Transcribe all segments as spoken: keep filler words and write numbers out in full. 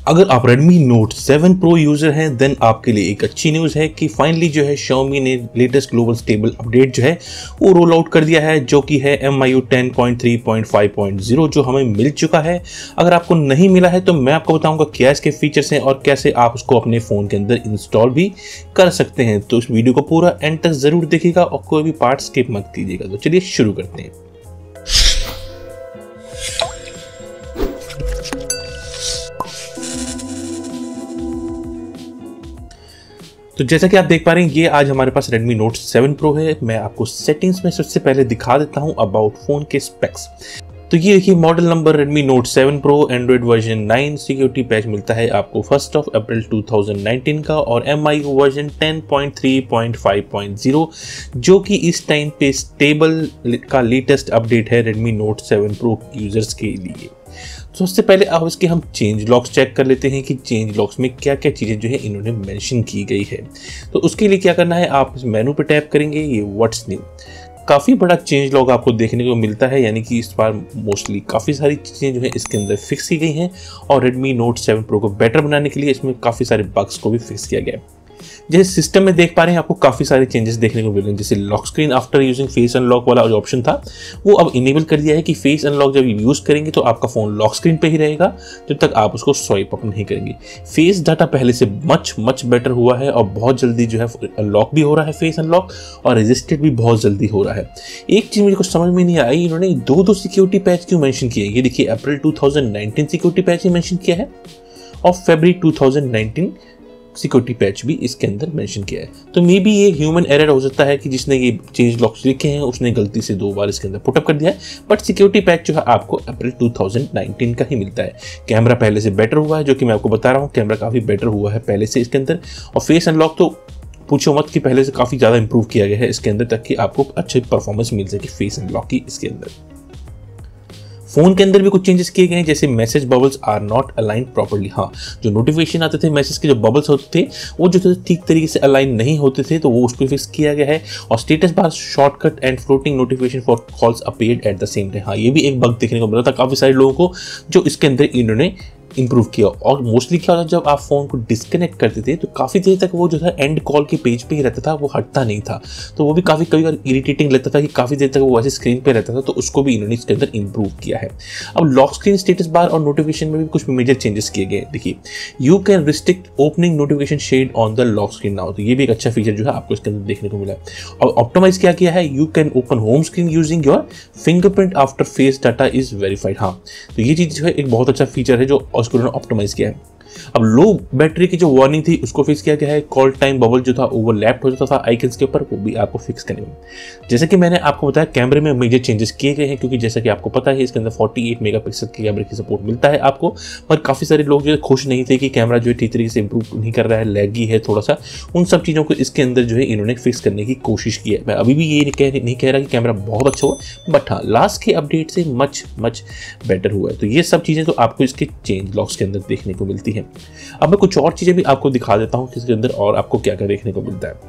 अगर आप Redmi Note seven Pro user हैं देन आपके लिए एक अच्छी न्यूज़ है कि फाइनली जो है Xiaomi ने लेटेस्ट ग्लोबल स्टेबल अपडेट जो है वो रोल आउट कर दिया है, जो कि है M I U ten point three point five point zero, जो हमें मिल चुका है। अगर आपको नहीं मिला है तो मैं आपको बताऊंगा क्या इसके फीचर्स हैं और कैसे आप उसको अपने फ़ोन के अंदर इंस्टॉल भी कर सकते हैं। तो इस वीडियो को पूरा एंड तक ज़रूर देखिएगा और कोई भी पार्ट स्किप मत कीजिएगा। तो चलिए शुरू करते हैं। तो जैसा कि आप देख पा रहे हैं ये आज हमारे पास Redmi Note सेवन Pro है। मैं आपको सेटिंग्स में सबसे पहले दिखा देता हूं अबाउट फोन के स्पेक्स। तो ये देखिए model number Redmi Note seven Pro, android version nine, security patch मिलता है आपको first of April two thousand nineteen का और M I U version ten point three point five point zero, जो कि इस टाइम पे स्टेबल का लेटेस्ट अपडेट है Redmi Note seven Pro users के लिए। तो सबसे पहले अब इसके हम चेंज लॉक्स चेक कर लेते हैं कि चेंज लॉक्स में क्या क्या चीज़ें जो है इन्होंने मेंशन की गई है। तो उसके लिए क्या करना है, आप इस मेनू पे टैप करेंगे, ये व्हाट्स न्यू, काफ़ी बड़ा चेंज लॉग आपको देखने को मिलता है, यानी कि इस बार मोस्टली काफ़ी सारी चीज़ें जो है इसके अंदर फिक्स की गई हैं और Redmi Note सेवन Pro को बेटर बनाने के लिए इसमें काफ़ी सारे बग्स को भी फिक्स किया गया है। जैसे सिस्टम में देख पा रहे हैं आपको काफ़ी सारे चेंजेस देखने को मिल रहे हैं। जैसे lock screen after using face unlock वाला जो ऑप्शन था वो अब इनेबल कर दिया है कि फेस अनलॉक जब यूज़ करेंगे तो आपका फ़ोन लॉक स्क्रीन पे ही रहेगा जब तक आप उसको स्वाइप अप नहीं करेंगे। फेस डाटा पहले से मच मच बेटर हुआ है और बहुत जल्दी जो है अनलॉक भी हो रहा है फेस अनलॉक, और रजिस्टर्ड भी बहुत जल्दी हो रहा है। एक चीज़ मुझे कुछ समझ में नहीं आई, इन्होंने दो दो सिक्योरिटी पैच क्यों मैंशन किया है। ये देखिए April two thousand nineteen security patch ही मैंशन किया है और फरवरी two thousand nineteen security patch भी इसके अंदर मेंशन किया है। तो मे बी ये ह्यूमन एरर हो सकता है कि जिसने ये चेंज लॉक्स लिखे हैं उसने गलती से दो बार इसके अंदर पुटअप कर दिया है, बट सिक्योरिटी पैच जो है आपको अप्रैल टू थाउजेंड नाइनटीन का ही मिलता है। कैमरा पहले से बेटर हुआ है, जो कि मैं आपको बता रहा हूँ, कैमरा काफ़ी बेटर हुआ है पहले से इसके अंदर, और फेस अनलॉक तो पूछो मत कि पहले से काफ़ी ज़्यादा इंप्रूव किया गया है इसके अंदर ताकि आपको अच्छी परफॉर्मेंस मिल सके फेस अनलॉक की इसके अंदर। फोन के अंदर भी कुछ चेंजेस किए गए हैं, जैसे message bubbles are not aligned properly. हाँ, जो नोटिफिकेशन आते थे मैसेज के जो बबल्स होते थे वो जो थे ठीक तरीके से अलाइन नहीं होते थे, तो वो उसको फिक्स किया गया है। और status bar shortcut and floating notification for calls appeared at the same time. हाँ, ये भी एक बग देखने को मिला था काफ़ी सारे लोगों को, जो इसके अंदर इन्होंने इंप्रूव किया। और मोस्टली क्या होता, जब आप फ़ोन को डिस्कनेक्ट करते थे तो काफ़ी देर तक वो जो था एंड कॉल के पेज पे ही रहता था, वो हटता नहीं था। तो वो भी काफ़ी कभी बार इरिटेटिंग लगता था कि काफ़ी देर तक वो वैसे स्क्रीन पे रहता था, तो उसको भी इन्होंने इसके अंदर इंप्रूव किया है। अब लॉक स्क्रीन स्टेटस बार और नोटिफिकेशन में भी कुछ मेजर चेंजेस किए गए। देखिए, you can restrict opening notification shade on the lock screen now, तो ये भी एक अच्छा फीचर जो है आपको इसके अंदर देखने को मिला है। और ऑप्टिमाइज क्या किया है, you can open home screen using your fingerprint after face data is verified. हाँ, तो ये चीज़ जो है एक बहुत अच्छा फीचर है जो उसको उन्होंने ऑप्टिमाइज किया है। अब लो बैटरी की जो वार्निंग थी उसको फिक्स किया गया है। कॉल टाइम बबल जो था ओवरलैप हो जाता था आइकन्स के ऊपर, वो भी आपको फिक्स करने में। जैसे कि मैंने आपको बताया कैमरे में मेजर चेंजेस किए गए हैं, क्योंकि जैसा कि आपको पता है इसके अंदर अड़तालीस मेगापिक्सल के कैमरे की सपोर्ट मिलता है आपको, पर काफ़ी सारे लोग जो है खुश नहीं थे कि कैमरा जो है ठीक तरीके से इंप्रूव नहीं कर रहा है, लैगी है थोड़ा सा। उन सब चीज़ों को इसके अंदर जो है इन्होंने फिक्स करने की कोशिश की है। मैं अभी भी ये कह नहीं कह रहा कि कैमरा बहुत अच्छा हुआ, बट हाँ लास्ट के अपडेट से मच मच बेटर हुआ है। तो ये सब चीज़ें तो आपको इसके चेंज लॉक्स के अंदर देखने को मिलती हैं। अब मैं कुछ और चीज़ें भी आपको दिखा देता हूँ कि इसके अंदर और आपको क्या क्या देखने को मिलता है।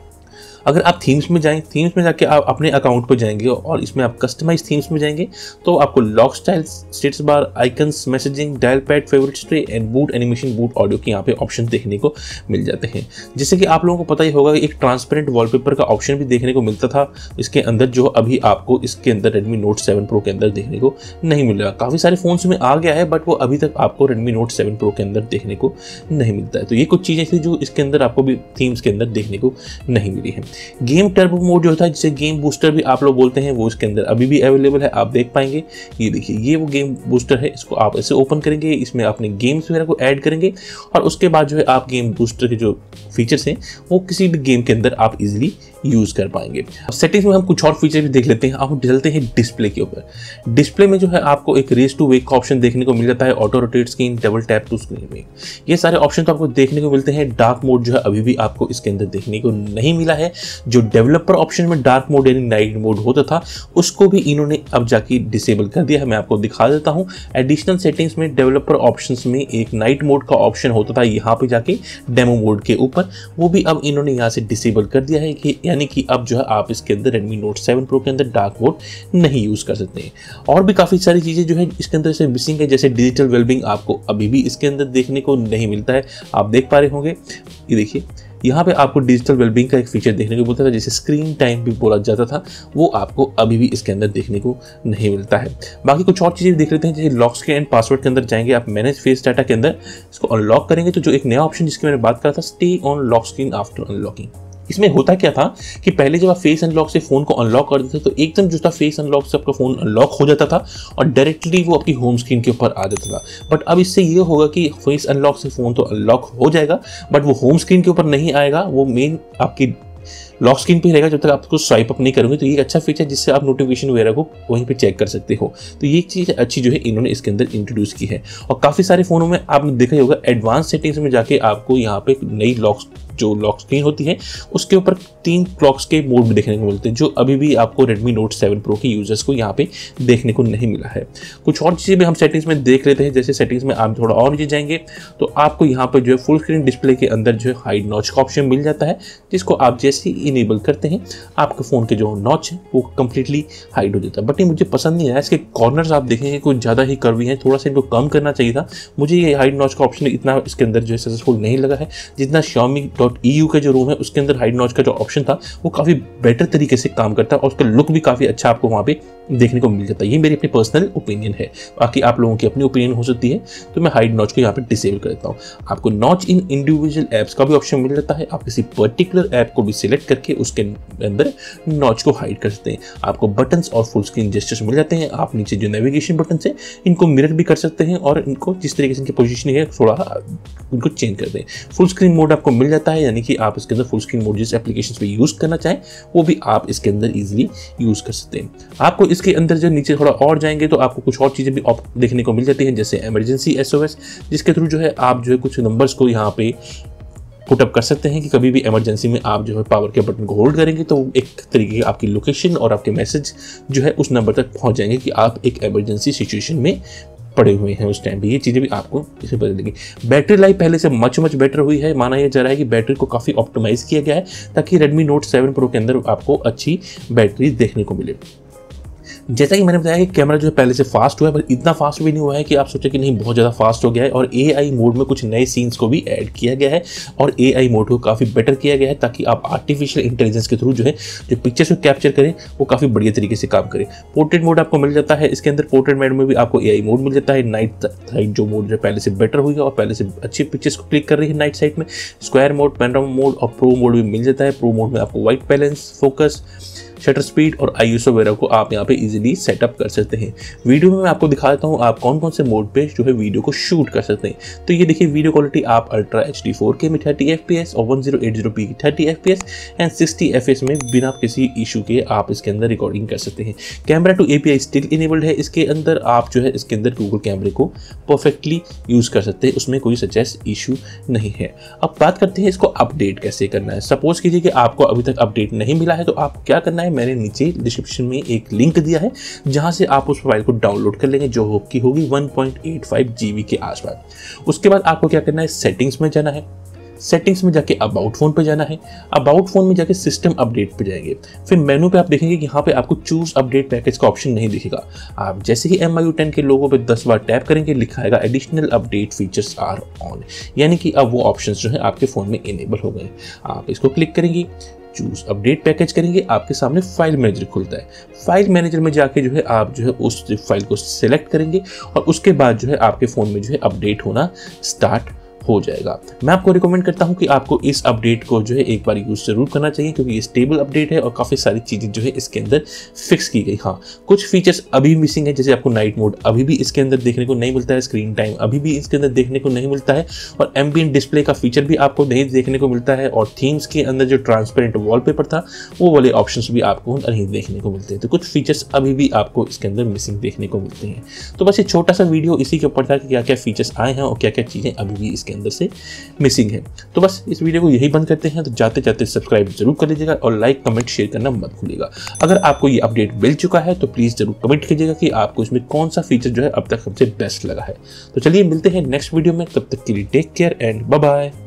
अगर आप थीम्स में जाएं, थीम्स में जाके आप अपने अकाउंट पर जाएंगे और इसमें आप कस्टमाइज थीम्स में जाएंगे तो आपको lock style, status bar, icons, messaging, dial pad, favourite stray and boot animation, boot audio के यहाँ पे ऑप्शन देखने को मिल जाते हैं। जैसे कि आप लोगों को पता ही होगा एक ट्रांसपेरेंट वॉलपेपर का ऑप्शन भी देखने को मिलता था इसके अंदर, जो अभी आपको इसके अंदर Redmi Note सेवन Pro के अंदर देखने को नहीं मिल रहा। काफ़ी सारे फोन्स में आ गया है बट वो अभी तक आपको Redmi Note सेवन Pro के अंदर देखने को नहीं मिलता है। तो ये कुछ चीज़ें थी जो इसके अंदर आपको भी थीम्स के अंदर देखने को नहीं मिली है। गेम टर्बो मोड जो होता है, जिसे गेम बूस्टर भी आप लोग बोलते हैं, वो इसके अंदर अभी भी अवेलेबल है, आप देख पाएंगे। ये देखिए, ये वो गेम बूस्टर है, इसको आप ऐसे ओपन करेंगे, इसमें अपने गेम्स वगैरह को ऐड करेंगे और उसके बाद जो है आप गेम बूस्टर के जो फीचर्स हैं वो किसी भी गेम के अंदर आप इजीली यूज कर पाएंगे। सेटिंग्स में हम कुछ और फीचर भी देख लेते हैं। आप चलते हैं डिस्प्ले के ऊपर। डिस्प्ले में जो है आपको एक रेस टू वेक का ऑप्शन देखने को मिल जाता है, auto rotate screen, double tap to screen में, ये सारे ऑप्शन तो आपको देखने को मिलते हैं। डार्क मोड जो है अभी भी आपको इसके अंदर देखने को नहीं मिला है। जो डेवलपर ऑप्शन में डार्क मोड यानी नाइट मोड होता था उसको भी इन्होंने अब जाके डिसेबल कर दिया है। मैं आपको दिखा देता हूं। एडिशनल सेटिंग्स में डेवलपर ऑप्शंस में एक नाइट मोड का ऑप्शन होता था, यहाँ पे जाके डेमो मोड के ऊपर, वो भी अब इन्होंने यहाँ से डिसेबल कर दिया है कि यानी कि अब जो है आप इसके अंदर Redmi Note सेवन Pro के अंदर डार्क मोड नहीं यूज कर सकते हैं। और भी काफी सारी चीजें जो है इसके अंदर से मिसिंग है, जैसे डिजिटल वेलबींग आपको अभी भी इसके अंदर देखने को नहीं मिलता है। आप देख पा रहे होंगे, ये देखिए यहाँ पे आपको डिजिटल वेलबींग का एक फीचर देखने को मिलता था, जैसे स्क्रीन टाइम भी बोला जाता था, वो आपको अभी भी इसके अंदर देखने को नहीं मिलता है। बाकी कुछ और चीज़ें देख लेते हैं, जैसे लॉक स्क्रीन एंड पासवर्ड के अंदर जाएंगे आप, मैनेज फेस डाटा के अंदर इसको अनलॉक करेंगे तो जो एक नया ऑप्शन जिसकी मैंने बात करा था, stay on lock screen after unlocking, इसमें होता क्या था कि पहले जब आप फेस अनलॉक से फोन को अनलॉक कर देते थे तो एकदम जो था फेस अनलॉक से आपका फोन अनलॉक हो जाता था और डायरेक्टली वो आपकी होम स्क्रीन के ऊपर आ जाता था। बट अब इससे ये होगा कि फेस अनलॉक से फोन तो अनलॉक हो जाएगा बट वो होम स्क्रीन के ऊपर नहीं आएगा, वो मेन आपकी लॉक स्क्रीन पे रहेगा जब तक आप उसको स्वाइप अप नहीं करोगे। तो ये एक अच्छा फीचर जिससे आप नोटिफिकेशन वगैरह को वहीं पे चेक कर सकते हो। तो ये चीज़ अच्छी जो है इन्होंने इसके अंदर इंट्रोड्यूस की है। और काफ़ी सारे फ़ोनों में आपने देखा ही होगा, एडवांस सेटिंग्स में जाके आपको यहाँ पे नई लॉक जो लॉक स्क्रीन होती है उसके ऊपर तीन क्लॉक्स के मोड भी देखने को मिलते हैं, जो अभी भी आपको Redmi Note सेवन Pro के यूजर्स को यहाँ पे देखने को नहीं मिला है। कुछ और चीज़ें भी हम सेटिंग्स में देख लेते हैं, जैसे सेटिंग्स में आप थोड़ा और नीचे जाएंगे तो आपको यहाँ पर जो है फुल स्क्रीन डिस्प्ले के अंदर जो है हाइड नॉच का ऑप्शन मिल जाता है, जिसको आप जैसे ही इनेबल करते हैं आपके फ़ोन के जो नॉच है वो कम्प्लीटली हाइड हो जाता है। बट ये मुझे पसंद नहीं आया, इसके कॉर्नर्स आप देखेंगे कुछ ज़्यादा ही कर्वी हैं, थोड़ा सा इनको कम करना चाहिए था। मुझे ये हाइड नॉच का ऑप्शन इतना इसके अंदर जो है सक्सेसफुल नहीं लगा है, जितना Xiaomi डॉट ई यू का जो रूम है उसके अंदर हाइड नॉच का जो ऑप्शन था वो काफ़ी बेटर तरीके से काम करता है और उसका लुक भी काफ़ी अच्छा आपको वहाँ पे देखने को मिल जाता है। ये मेरी अपनी पर्सनल ओपिनियन है, बाकी आप लोगों की अपनी ओपिनियन हो सकती है। तो मैं हाइड नॉच को यहाँ पे डिसेबल कर देता हूँ। आपको नॉच इन इंडिविजुअल ऐप्स का भी ऑप्शन मिल जाता है, आप किसी पर्टिकुलर ऐप को भी सिलेक्ट करके उसके अंदर नॉच को हाइड कर सकते हैं। आपको बटन्स और फुल स्क्रीन जेस्चर्स मिल जाते हैं। आप नीचे जो नेविगेशन बटन है इनको मिरर भी कर सकते हैं और इनको जिस तरीके से इनकी पोजिशनिंग है थोड़ा उनको चेंज कर दें। फुल स्क्रीन मोड आपको मिल जाता है, यानी कि आप इसके अंदर फुल स्क्रीन मोड जिस एप्लीकेशन पे यूज करना चाहें वो भी आप इसके अंदर इजीली यूज कर सकते हैं। आपको इसके अंदर जो नीचे थोड़ा और जाएंगे तो आपको कुछ और चीजें भी देखने को मिल जाती हैं, जैसे इमरजेंसी एसओएस, जिसके थ्रू जो है आप जो है कुछ नंबर्स को यहाँ पे पुटअप कर सकते हैं कि कभी भी इमरजेंसी में आप जो है पावर के बटन को होल्ड करेंगे तो एक तरीके की आपकी लोकेशन और आपके मैसेज जो है उस नंबर तक पहुंच जाएंगे कि आप एक इमरजेंसी सिचुएशन में पड़े हुए हैं उस टाइम पे। ये चीज़ें भी आपको इसे बदल देंगी। बैटरी लाइफ पहले से मच मच बेटर हुई है, माना यह जा रहा है कि बैटरी को काफ़ी ऑप्टिमाइज किया गया है ताकि Redmi Note सेवन Pro के अंदर आपको अच्छी बैटरी देखने को मिले। जैसा कि मैंने बताया कि कैमरा जो है पहले से फास्ट हुआ है, पर इतना फास्ट भी नहीं हुआ है कि आप सोचें कि नहीं बहुत ज़्यादा फास्ट हो गया है। और एआई मोड में कुछ नए सीन्स को भी ऐड किया गया है और एआई मोड को काफ़ी बेटर किया गया है ताकि आप आर्टिफिशियल इंटेलिजेंस के थ्रू जो है जो पिक्चर्स को कैप्चर करें वो काफ़ी बढ़िया तरीके से काम करे। पोर्ट्रेट मोड आपको मिल जाता है इसके अंदर, पोर्ट्रेट मोड में भी आपको एआई मोड मिल जाता है। नाइट साइड जो मोड जो पहले से बेटर हुई है और पहले से अच्छी पिक्चर्स को क्लिक कर रही है नाइट साइड में। स्क्वायर मोड, पैनोरामा मोड और प्रो मोड भी मिल जाता है। प्रो मोड में आपको white balance, focus, shutter speed और आईएसओ वगैरह को आप यहाँ पे इजीली सेटअप कर सकते हैं। वीडियो में मैं आपको दिखा देता हूँ आप कौन कौन से मोड पे जो है वीडियो को शूट कर सकते हैं। तो ये देखिए वीडियो क्वालिटी आप ultra H D four K में थर्टी एफ पी एस और one zero eight zero P की thirty F P S and sixty F S में बिना किसी इशू के आप इसके अंदर रिकॉर्डिंग कर सकते हैं। Camera two API still enabled है इसके अंदर, आप जो है इसके अंदर गूगल कैमरे को परफेक्टली यूज कर सकते हैं, उसमें कोई सच इशू नहीं है। अब बात करते हैं इसको अपडेट कैसे करना है। सपोज कीजिए कि आपको अभी तक अपडेट नहीं मिला है तो आपको क्या करना है, मैंने नीचे डिस्क्रिप्शन में एक लिंक दिया है जहां से आप उस फाइल को डाउनलोड कर लेंगे जो की होगी one point eight five GB के आसपास। उसके बाद आपको क्या करना है, सेटिंग्स में जाना है। सेटिंग्स में जाके अबाउट फोन पे जाना है। अबाउट फोन में जाके सिस्टम अपडेट पे जाएंगे। फिर मेनू पे आप देखेंगे कि यहाँ पे आपको चूज अपडेट पैकेज का ऑप्शन नहीं दिखेगा। आप जैसे ही एम आई यू टेन के लोगों पे दस बार टैप करेंगे लिखा आएगा additional update features are on, यानी कि अब वो ऑप्शंस जो है आपके फोन में इनेबल हो गए। आप इसको क्लिक करेंगे, चूज अपडेट पैकेज करेंगे, आपके सामने फाइल मैनेजर खुलता है। फाइल मैनेजर में जाके जो है आप जो है उस फाइल को सिलेक्ट करेंगे और उसके बाद जो है आपके फ़ोन में जो है अपडेट होना स्टार्ट हो जाएगा। मैं आपको रिकमेंड करता हूं कि आपको इस अपडेट को जो है एक बार यूज जरूर करना चाहिए क्योंकि ये स्टेबल अपडेट है और काफ़ी सारी चीज़ें जो है इसके अंदर फिक्स की गई। हाँ, कुछ फीचर्स अभी मिसिंग है, जैसे आपको नाइट मोड अभी भी इसके अंदर देखने को नहीं मिलता है, स्क्रीन टाइम अभी भी इसके अंदर देखने को नहीं मिलता है और एम्बिएंट डिस्प्ले का फीचर भी आपको नहीं देखने को मिलता है और थीम्स के अंदर जो ट्रांसपेरेंट वॉलपेपर था वो वाले ऑप्शन भी आपको नहीं देखने को मिलते हैं। तो कुछ फीचर्स अभी भी आपको इसके अंदर मिसिंग देखने को मिलते हैं। तो बस ये छोटा सा वीडियो इसी के ऊपर था कि क्या क्या फीचर्स आए हैं और क्या क्या चीज़ें अभी भी इसके अंदर से मिसिंग है। तो बस इस वीडियो को यही बंद करते हैं। तो जाते जाते सब्सक्राइब जरूर कर लीजिएगा और लाइक कमेंट शेयर करना मत भूलिएगा। अगर आपको ये अपडेट मिल चुका है तो प्लीज जरूर कमेंट कीजिएगा कि आपको इसमें कौन सा फीचर जो है अब तक सबसे बेस्ट लगा है। तो चलिए मिलते हैं नेक्स्ट वीडियो में, तब तक के लिए take care and bye bye.